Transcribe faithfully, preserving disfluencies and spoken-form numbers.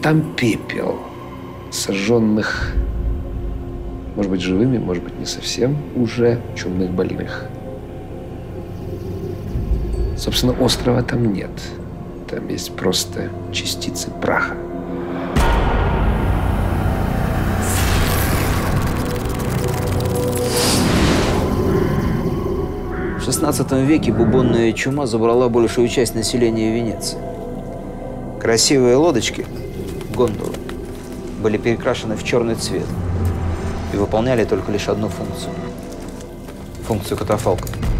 там пепел сожженных, может быть, живыми, может быть, не совсем, уже чумных больных. Собственно, острова там нет. Там есть просто частицы праха. В шестнадцатом веке бубонная чума забрала большую часть населения Венеции. Красивые лодочки, гондолы, были перекрашены в черный цвет и выполняли только лишь одну функцию – функцию катафалка.